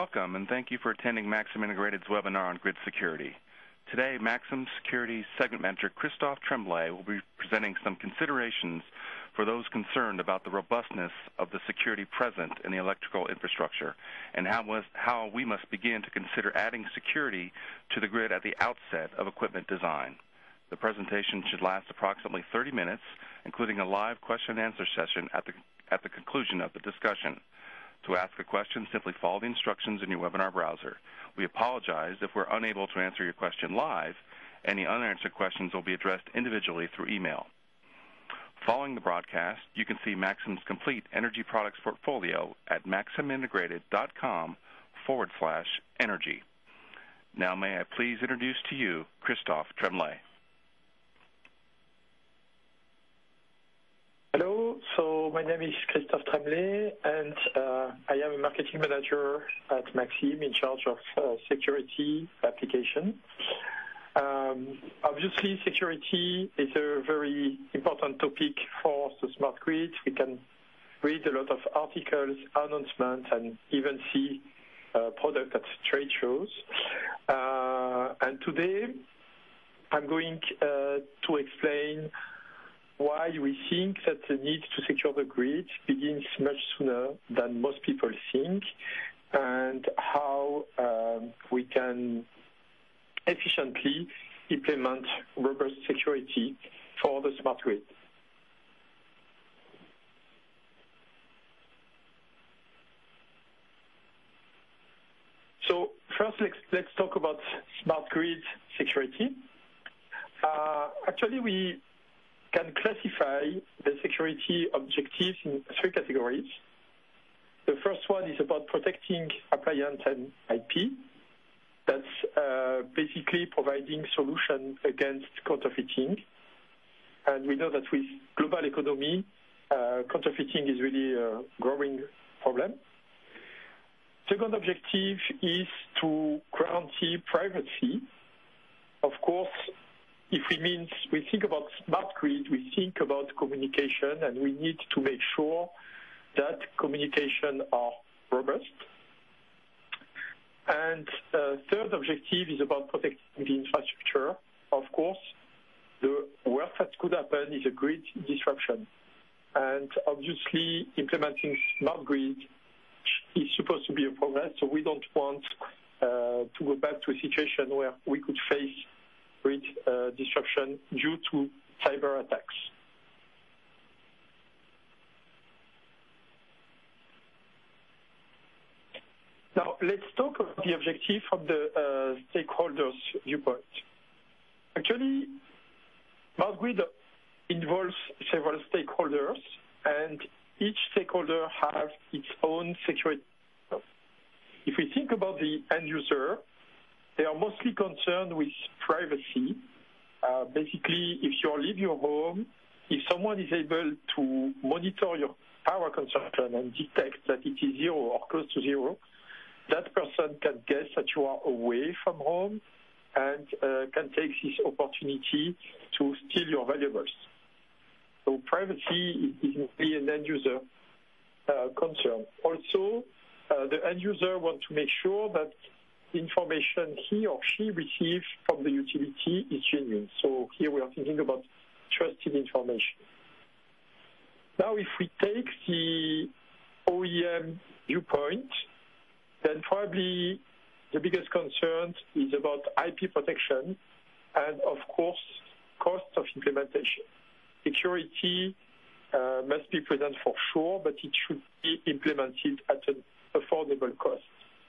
Welcome, and thank you for attending Maxim Integrated's webinar on grid security. Today, Maxim Security Segment Manager Christophe Tremblay will be presenting some considerations for those concerned about the robustness of the security present in the electrical infrastructure and how we must begin to consider adding security to the grid at the outset of equipment design. The presentation should last approximately 30 minutes, including a live question and answer session at the conclusion of the discussion. To ask a question, simply follow the instructions in your webinar browser. We apologize if we're unable to answer your question live. Any unanswered questions will be addressed individually through email. Following the broadcast, you can see Maxim's complete energy products portfolio at maximintegrated.com/energy. Now may I please introduce to you Christophe Tremblay. Hello, so my name is Christophe Tremblay, and I am a marketing manager at Maxim in charge of security application. Obviously, security is a very important topic for the smart grid. We can read a lot of articles, announcements, and even see products at trade shows. And today, I'm going to explain why we think that the need to secure the grid begins much sooner than most people think, and how we can efficiently implement robust security for the smart grid. So first, let's talk about smart grid security. Actually, we can classify the security objectives in 3 categories. The first one is about protecting appliance and IP. That's basically providing solution against counterfeiting. And we know that with global economy, counterfeiting is really a growing problem. Second objective is to guarantee privacy. Of course, if we think about smart grid, we think about communication, and we need to make sure that communication are robust. And third objective is about protecting the infrastructure. Of course, the worst that could happen is a grid disruption. And obviously, implementing smart grid is supposed to be a progress, so we don't want to go back to a situation where we could face grid disruption due to cyber attacks. Now, let's talk about the objective from the stakeholders' viewpoint. Actually, smart grid involves several stakeholders, and each stakeholder has its own security. If we think about the end user, they are mostly concerned with privacy. Basically, if you leave your home, if someone is able to monitor your power consumption and detect that it is 0 or close to 0, that person can guess that you are away from home and can take this opportunity to steal your valuables. So privacy is really an end-user concern. Also, the end-user wants to make sure that the information he or she receives from the utility is genuine. So here we are thinking about trusted information. Now, if we take the OEM viewpoint, then probably the biggest concern is about IP protection and, of course, cost of implementation. Security must be present for sure, but it should be implemented at an affordable cost.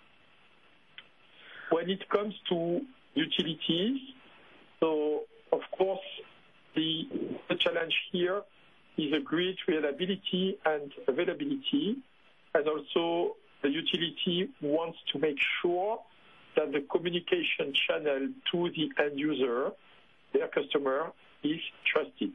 When it comes to utilities, so of course the challenge here is a grid reliability and availability, and also the utility wants to make sure that the communication channel to the end user, their customer, is trusted.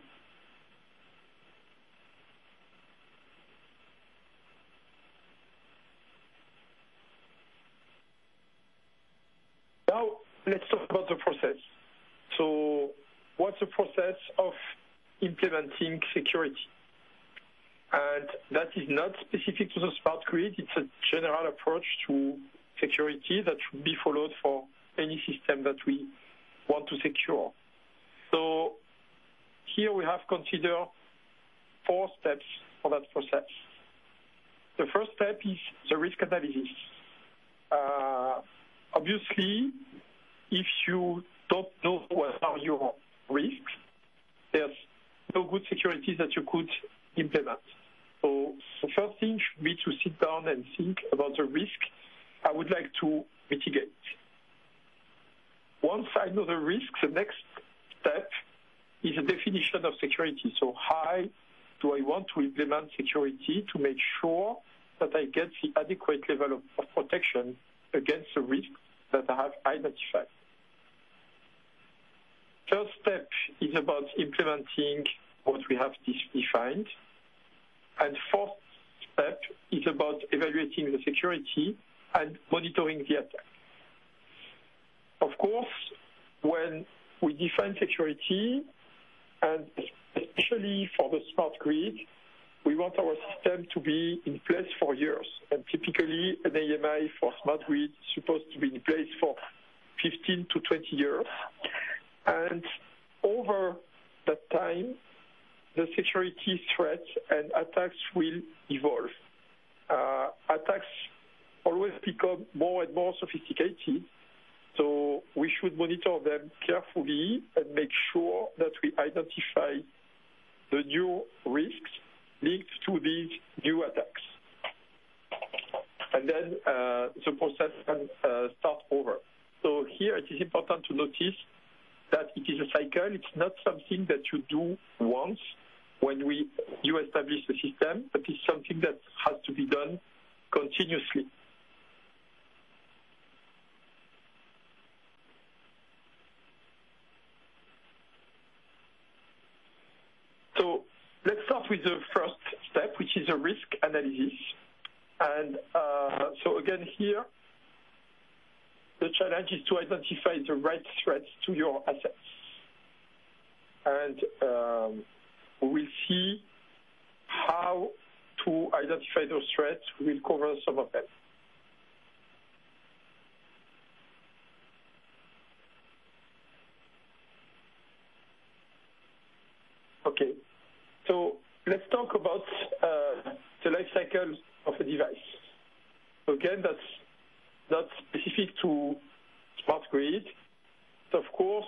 Now, let's talk about the process. So, what's the process of implementing security? And that is not specific to the smart grid. It's a general approach to security that should be followed for any system that we want to secure. So here we have considered 4 steps for that process. The first step is the risk analysis. Obviously, if you don't know what are your risks, there's no good security that you could implement. So the first thing should be to sit down and think about the risk I would like to mitigate. Once I know the risk, the next step is a definition of security. So how do I want to implement security to make sure that I get the adequate level of protection against the risk that I have identified? First step is about implementing what we have defined. And fourth step is about evaluating the security and monitoring the attack. Of course, when we define security, and especially for the smart grid, we want our system to be in place for years. And typically, an AMI for smart grid is supposed to be in place for 15 to 20 years. And over that time, the security threats and attacks will evolve. Attacks always become more and more sophisticated, so we should monitor them carefully and make sure that we identify the new risks linked to these new attacks. And then the process can start over. So here it is important to notice that it is a cycle. It's not something that you do once when you establish the system, but it's something that has to be done continuously. So let's start with the first step, which is a risk analysis. And so again here, the challenge is to identify the right threats to your assets. And we will see how to identify those threats. We will cover some of them. Okay, so let's talk about the life cycle of a device. Again, that's not specific to smart grid. Of course,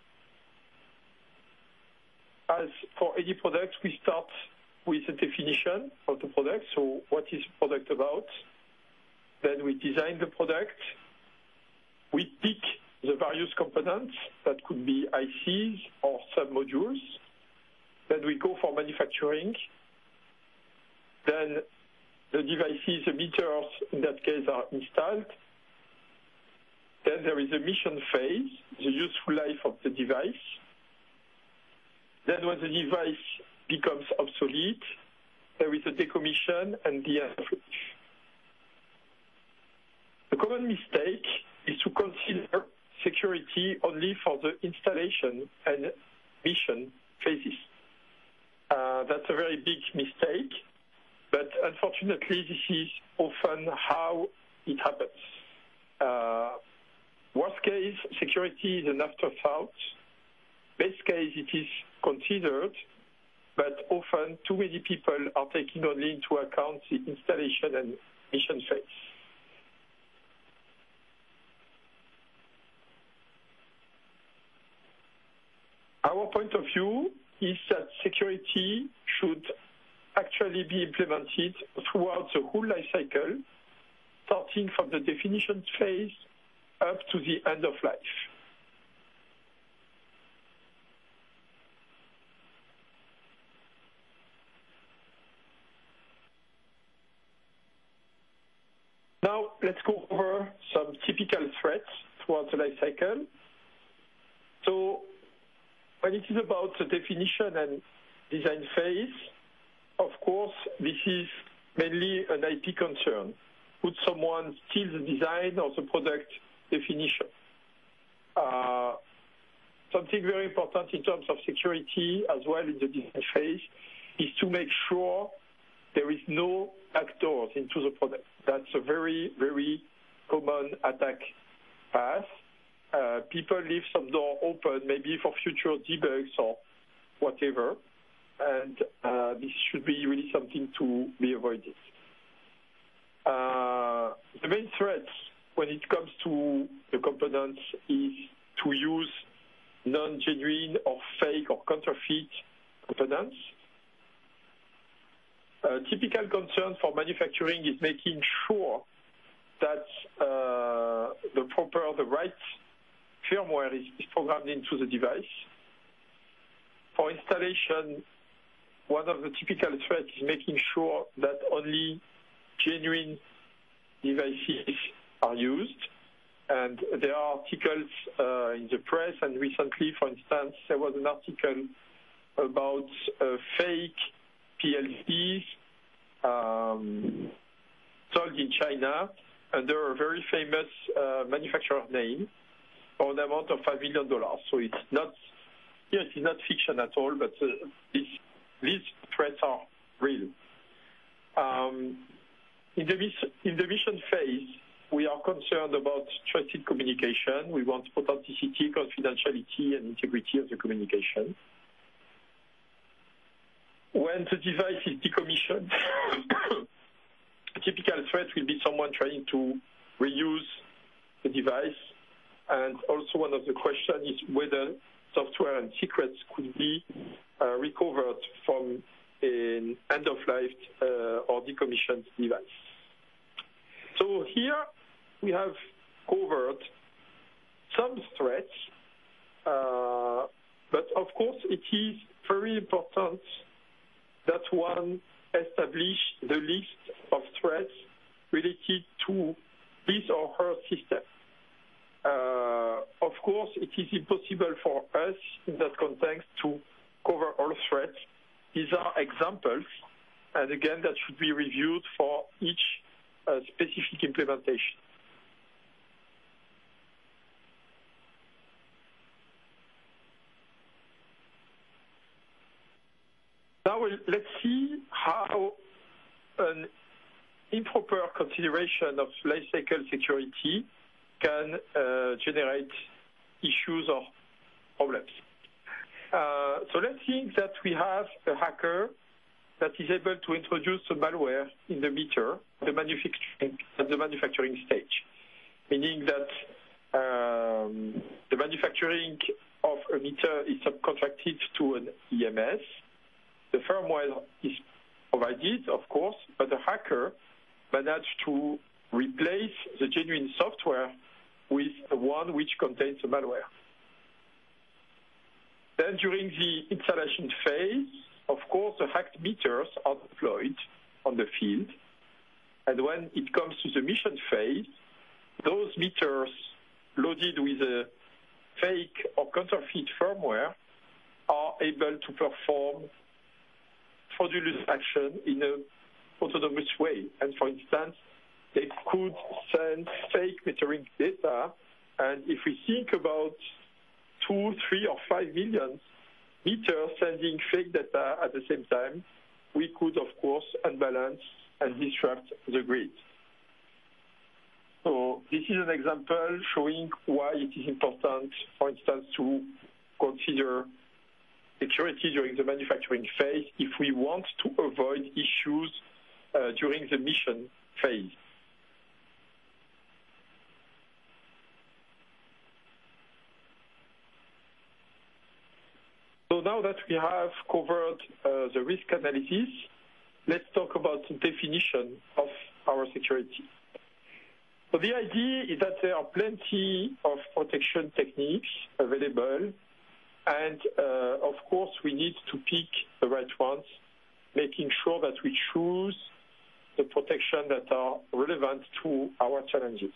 as for any product, we start with a definition of the product. So what is the product about? Then we design the product. We pick the various components that could be ICs or sub-modules. Then we go for manufacturing. Then the devices, the meters in that case, are installed. Then there is a mission phase, the useful life of the device. Then when the device becomes obsolete, there is a decommission and the end of life. The common mistake is to consider security only for the installation and mission phases. That's a very big mistake, but unfortunately this is often how it happens. Worst case, security is an afterthought. Best case, it is considered, but often too many people are taking only into account the installation and mission phase. Our point of view is that security should actually be implemented throughout the whole life cycle, starting from the definition phase up to the end of life. Now, let's go over some typical threats throughout the life cycle. So, when it is about the definition and design phase, of course, this is mainly an IP concern. Could someone steal the design or the product definition? Something very important in terms of security as well in the design phase is to make sure there is no backdoors into the product. That's a very, very common common attack path. People leave some door open, maybe for future debugs or whatever, and this should be really something to be avoided. The main threat when it comes to the components is to use non-genuine or fake or counterfeit components. Typical concern for manufacturing is making sure that the right firmware is programmed into the device. For installation, one of the typical threats is making sure that only genuine devices are used. And there are articles in the press, and recently, for instance, there was an article about fake PLCs sold in China under a very famous manufacturer name for an amount of $5 million. So it's not fiction at all, but these threats are real. In the mission phase, we are concerned about trusted communication. We want authenticity, confidentiality, and integrity of the communication. When the device is decommissioned, a typical threat will be someone trying to reuse the device. And also one of the questions is whether software and secrets could be recovered from an end-of-life or decommissioned device. So here we have covered some threats, but of course it is very important that one establish the list of threats related to his or her system. Of course, it is impossible for us in that context to cover all threats. These are examples, and again, that should be reviewed for each specific implementation. Now let's see how an improper consideration of lifecycle security can generate issues or problems. So let's think that we have a hacker that is able to introduce a malware in the meter at the manufacturing stage, meaning that the manufacturing of a meter is subcontracted to an EMS. The firmware is provided, of course, but the hacker managed to replace the genuine software with the one which contains the malware. Then during the installation phase, of course, the hacked meters are deployed on the field. And when it comes to the mission phase, those meters loaded with a fake or counterfeit firmware are able to perform fraudulent action in an autonomous way. And for instance, they could send fake metering data. And if we think about 2, 3, or 5 million meters sending fake data at the same time, we could, of course, unbalance and disrupt the grid. So this is an example showing why it is important, for instance, to consider security during the manufacturing phase if we want to avoid issues during the mission phase. So now that we have covered the risk analysis, let's talk about the definition of our security. So the idea is that there are plenty of protection techniques available, and of course we need to pick the right ones, making sure that we choose the protection that are relevant to our challenges.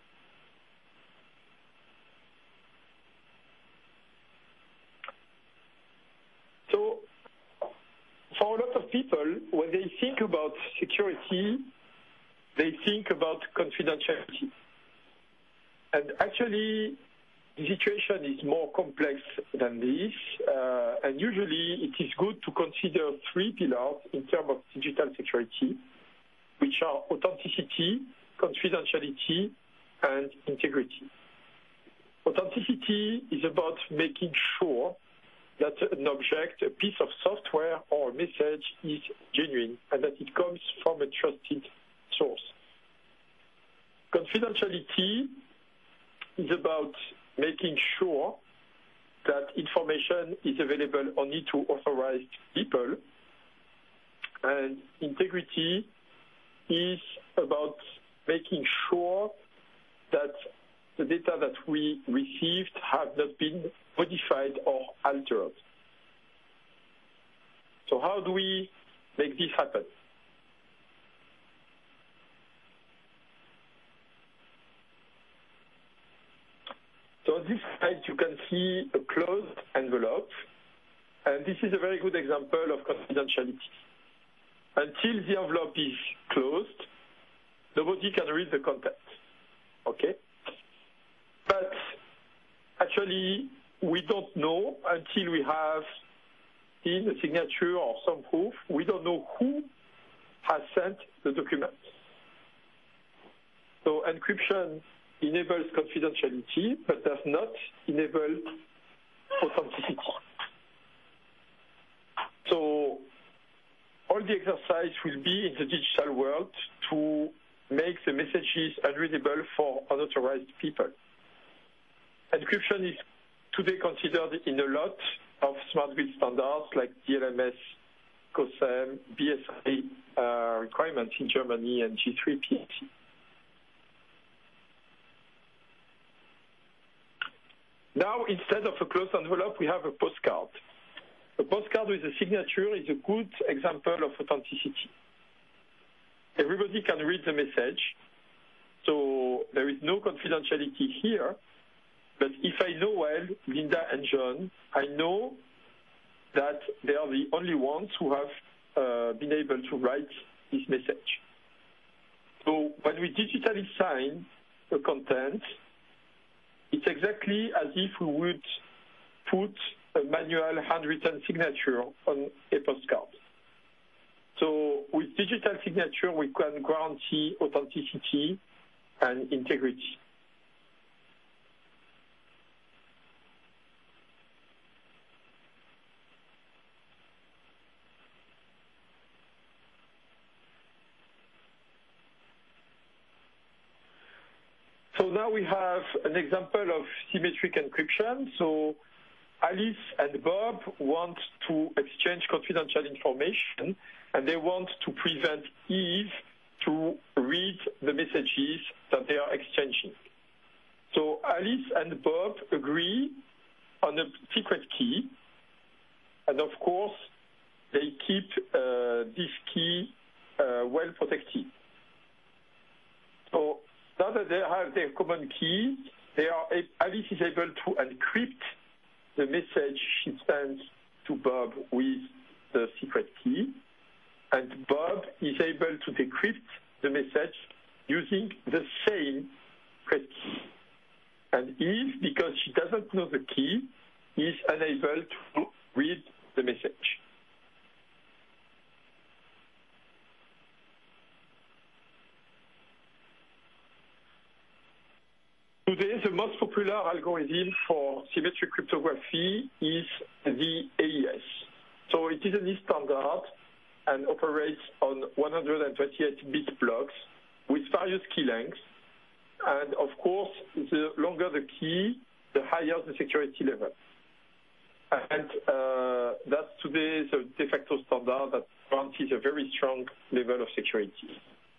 So for a lot of people, when they think about security, they think about confidentiality. And actually, the situation is more complex than this, and usually it is good to consider 3 pillars in terms of digital security, which are authenticity, confidentiality, and integrity. Authenticity is about making sure that an object, a piece of software or a message is genuine and that it comes from a trusted source. Confidentiality is about making sure that information is available only to authorized people. And integrity is about making sure that the data that we received have not been modified or altered. So how do we make this happen? So on this slide, you can see a closed envelope, and this is a very good example of confidentiality. Until the envelope is closed, nobody can read the content, okay? But actually, we don't know until we have seen a signature or some proof. We don't know who has sent the document. So encryption enables confidentiality, but does not enable authenticity. So all the exercise will be in the digital world to make the messages unreadable for unauthorized people. Encryption is today considered in a lot of smart grid standards like DLMS, COSEM, BSI requirements in Germany, and G3PAC. Now, instead of a closed envelope, we have a postcard. A postcard with a signature is a good example of authenticity. Everybody can read the message, so there is no confidentiality here. But if I know well Linda and John, I know that they are the only ones who have been able to write this message. So when we digitally sign the content, it's exactly as if we would put a manual handwritten signature on a postcard. So with digital signature, we can guarantee authenticity and integrity. So now we have an example of symmetric encryption. So Alice and Bob want to exchange confidential information, and they want to prevent Eve to read the messages that they are exchanging. So Alice and Bob agree on a secret key, and of course, they keep this key well protected. So now that they have their common key, Alice is able to encrypt the message she sends to Bob with the secret key, and Bob is able to decrypt the message using the same secret key. And Eve, because she doesn't know the key, is unable to read the message. Today, the most popular algorithm for symmetric cryptography is the AES. So it is a NIST standard and operates on 128-bit blocks with various key lengths. And of course, the longer the key, the higher the security level. And that's today the de facto standard that guarantees a very strong level of security.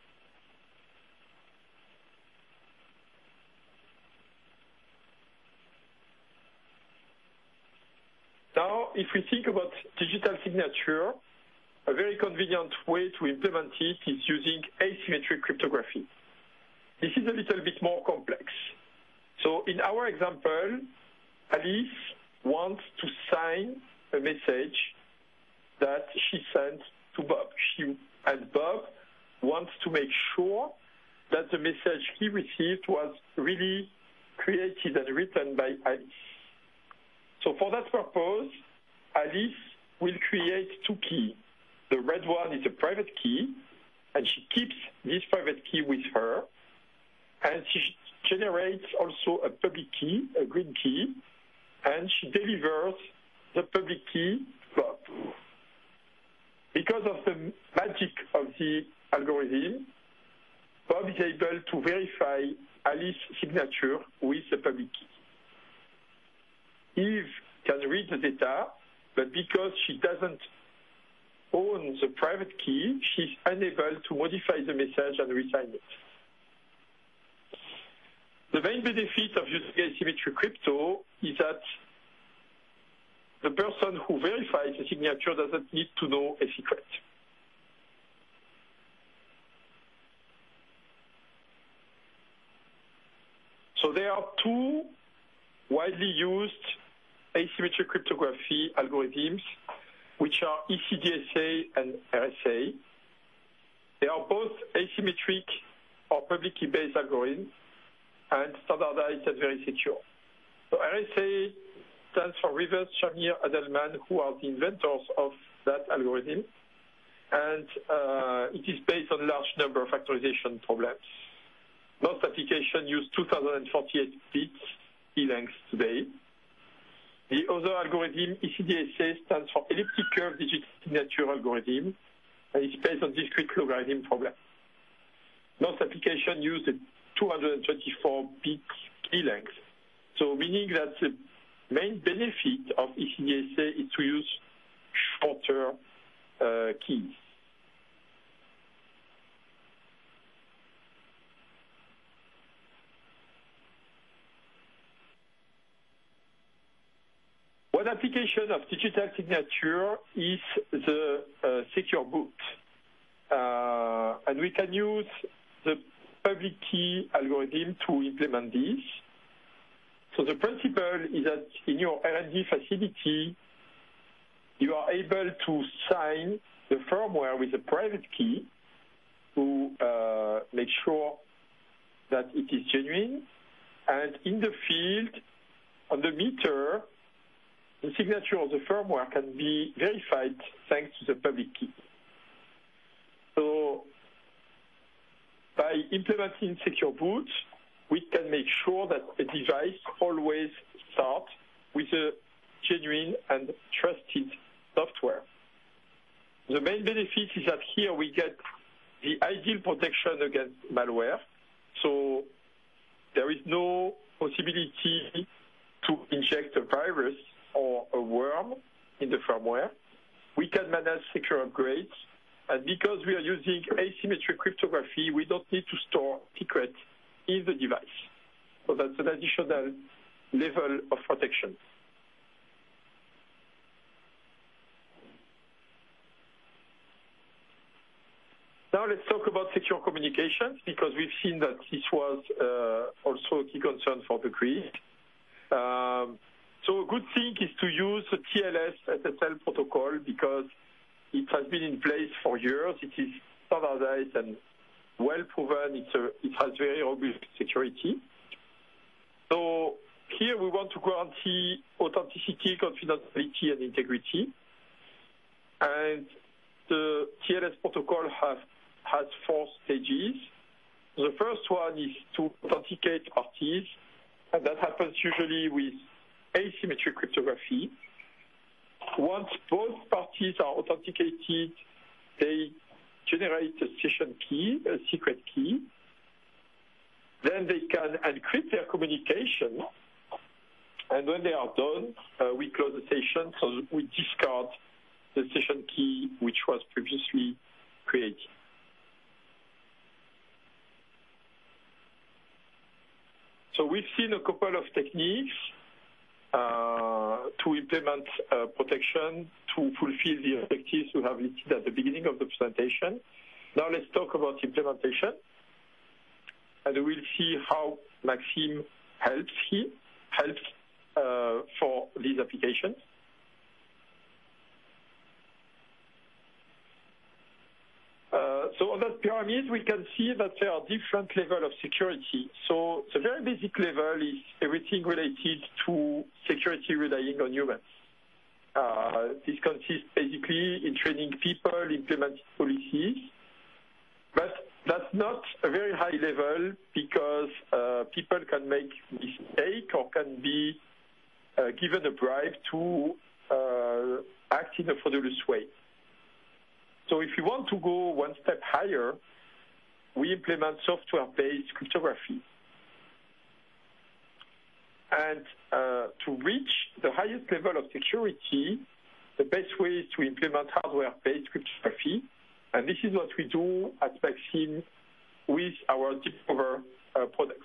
Now, if we think about digital signature, a very convenient way to implement it is using asymmetric cryptography. This is a little bit more complex. So in our example, Alice wants to sign a message that she sent to Bob. And Bob wants to make sure that the message he received was really created and written by Alice. So for that purpose, Alice will create two keys. The red one is a private key, and she keeps this private key with her, and generates also a public key, a green key, and she delivers the public key Bob. Because of the magic of the algorithm, Bob is able to verify Alice's signature with the public key. Eve can read the data, but because she doesn't own the private key, she's unable to modify the message and resign it. The main benefit of using asymmetric crypto is that the person who verifies the signature doesn't need to know a secret. So there are two widely used asymmetric cryptography algorithms, which are ECDSA and RSA. They are both asymmetric or public key-based algorithms and standardized and very secure. So RSA stands for Rivers, Shamir, Adelman, who are the inventors of that algorithm, and it is based on a large number of factorization problems. Most applications use 2048 bits key length today. The other algorithm, ECDSA, stands for Elliptic Curve Digital Signature Algorithm, and it's based on discrete logarithm problem. Most applications use the 224-bit key length, so meaning that the main benefit of ECDSA is to use shorter keys. One application of digital signature is the secure boot. And we can use the public key algorithm to implement this. So the principle is that in your R&D facility, you are able to sign the firmware with a private key to make sure that it is genuine. And in the field, on the meter, the signature of the firmware can be verified thanks to the public key. So by implementing secure boot, we can make sure that a device always starts with a genuine and trusted software. The main benefit is that here we get the ideal protection against malware. So there is no possibility to inject a virus or a worm in the firmware. We can manage secure upgrades. And because we are using asymmetric cryptography, we don't need to store secrets in the device. So that's an additional level of protection. Now let's talk about secure communications, because we've seen that this was also a key concern for the grid. So a good thing is to use the TLS SSL protocol because it has been in place for years. It is standardized and well proven. It has very robust security. So here we want to guarantee authenticity, confidentiality, and integrity. And the TLS protocol has 4 stages. The first one is to authenticate parties, and that happens usually with asymmetric cryptography. Once both parties are authenticated, they generate a session key, a secret key. Then they can encrypt their communication. And when they are done, we close the session, so we discard the session key which was previously created. So we've seen a couple of techniques to implement protection to fulfill the objectives we have listed at the beginning of the presentation. Now let's talk about implementation, and we'll see how Maxime helps for these applications. So on that pyramid, we can see that there are different levels of security. So the very basic level is everything related to security relying on humans. This consists basically in training people, implementing policies. But that's not a very high level because people can make mistake or can be given a bribe to act in a fraudulent way. So if you want to go one step higher, we implement software-based cryptography. And to reach the highest level of security, the best way is to implement hardware-based cryptography. And this is what we do at Maxim with our DeepCover products.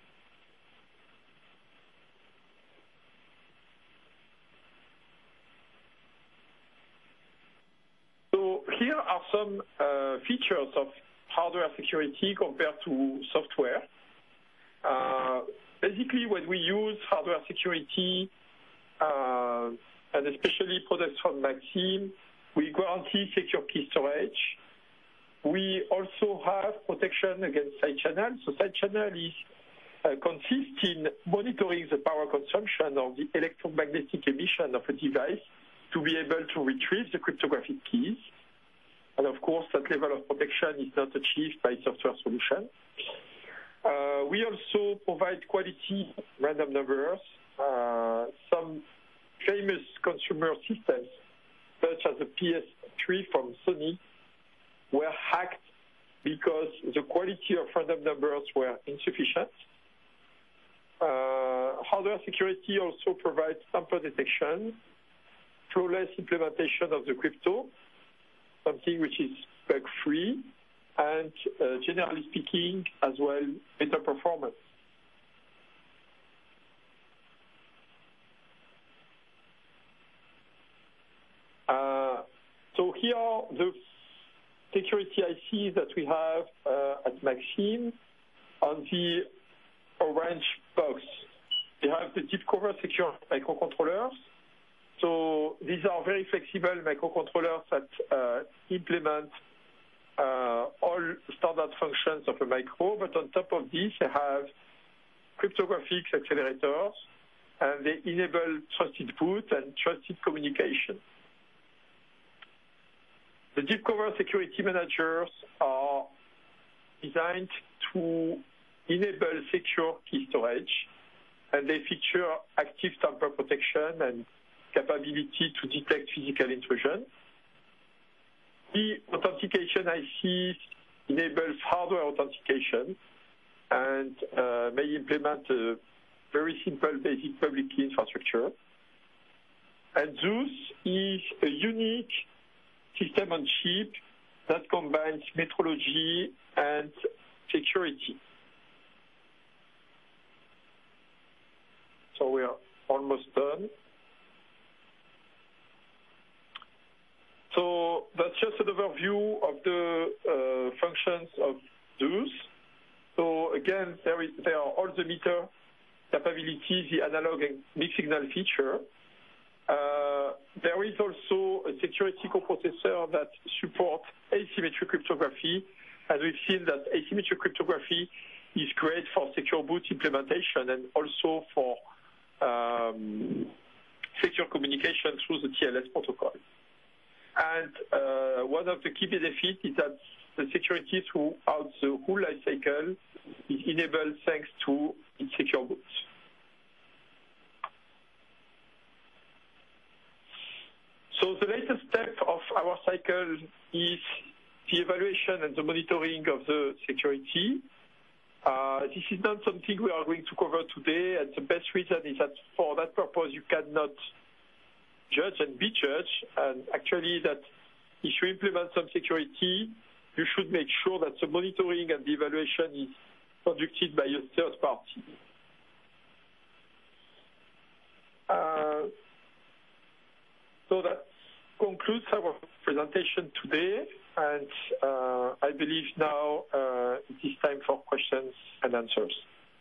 So here are some features of hardware security compared to software. Basically, when we use hardware security, and especially products from Maxim, we guarantee secure key storage. We also have protection against side channel. So side channel consists in monitoring the power consumption or the electromagnetic emission of a device to be able to retrieve the cryptographic keys. And of course, that level of protection is not achieved by software solution. We also provide quality random numbers. Some famous consumer systems, such as the PS3 from Sony, were hacked because the quality of random numbers were insufficient. Hardware security also provides tamper detection, flawless implementation of the crypto, something which is bug-free, and generally speaking, as well, better performance. So here are the security ICs that we have at Maxim. On the orange box, we have the DeepCover secure microcontrollers. So these are very flexible microcontrollers that implement all standard functions of a micro, but on top of this, they have cryptographic accelerators, and they enable trusted boot and trusted communication. The DeepCover security managers are designed to enable secure key storage, and they feature active tamper protection and capability to detect physical intrusion. The authentication IC enables hardware authentication and may implement a very simple basic public key infrastructure. And Zeus is a unique system on chip that combines metrology and security. So we are almost done. So that's just an overview of the functions of Zeus. So again, there are all the meter capabilities, the analog and mixed signal feature. There is also a security coprocessor that supports asymmetric cryptography, and we've seen that asymmetric cryptography is great for secure boot implementation and also for secure communication through the TLS protocol. And one of the key benefits is that the security throughout the whole life cycle is enabled thanks to its secure boot. So the latest step of our cycle is the evaluation and the monitoring of the security. This is not something we are going to cover today, and the best reason is that for that purpose you cannot judge and be judged, and actually that if you implement some security, you should make sure that the monitoring and the evaluation is conducted by a third party. So that concludes our presentation today, and I believe now it is time for questions and answers.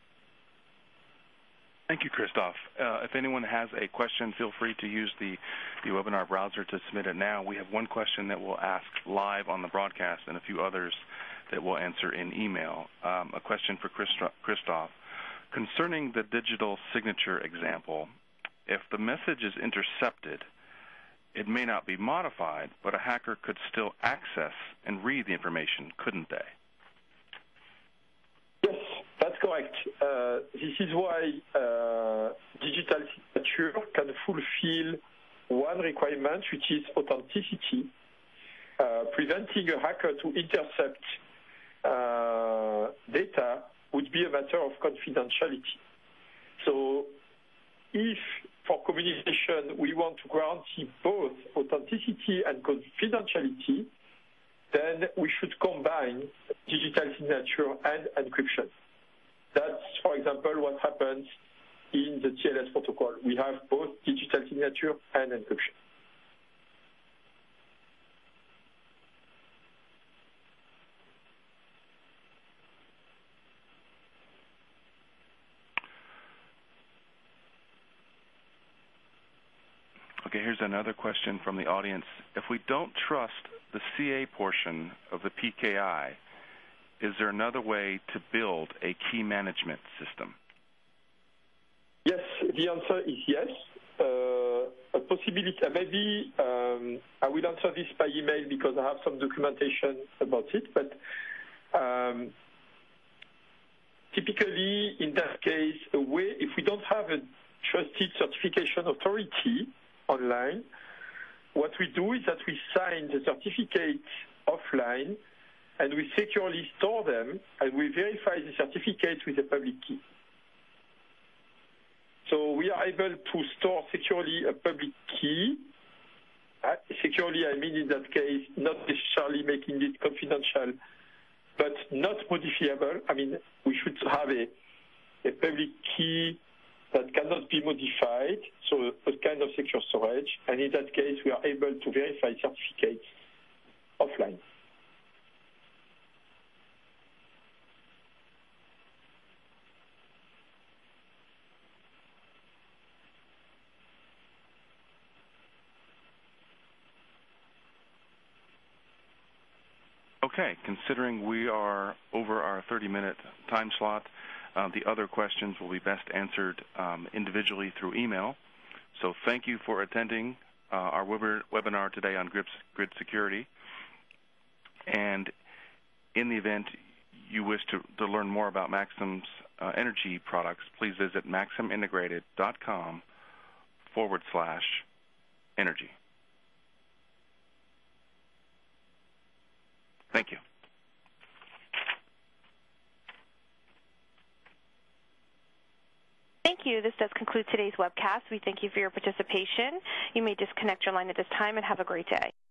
Thank you, Christophe. If anyone has a question, feel free to use the webinar browser to submit it now. We have one question that we'll ask live on the broadcast and a few others that we'll answer in email. A question for Christophe. Concerning the digital signature example, if the message is intercepted, it may not be modified, but a hacker could still access and read the information, couldn't they? That's correct. This is why digital signature can fulfill one requirement, which is authenticity. Preventing a hacker to intercept data would be a matter of confidentiality. So if for communication we want to guarantee both authenticity and confidentiality, then we should combine digital signature and encryption. That's, for example, what happens in the TLS protocol. We have both digital signature and encryption. Okay, here's another question from the audience. If we don't trust the CA portion of the PKI, is there another way to build a key management system? Yes, the answer is yes. A possibility, maybe I will answer this by email because I have some documentation about it, but typically in that case, a way, if we don't have a trusted certification authority online, what we do is that we sign the certificate offline and we securely store them and we verify the certificate with a public key. So we are able to store securely a public key. Securely, I mean in that case, not necessarily making it confidential, but not modifiable. I mean, we should have a public key that cannot be modified, so a kind of secure storage. And in that case, we are able to verify certificates offline. Okay, considering we are over our 30-minute time slot, the other questions will be best answered individually through email. So thank you for attending our webinar today on grid security. And in the event you wish to learn more about Maxim's energy products, please visit maximintegrated.com/energy. Thank you. Thank you. This does conclude today's webcast. We thank you for your participation. You may disconnect your line at this time and have a great day.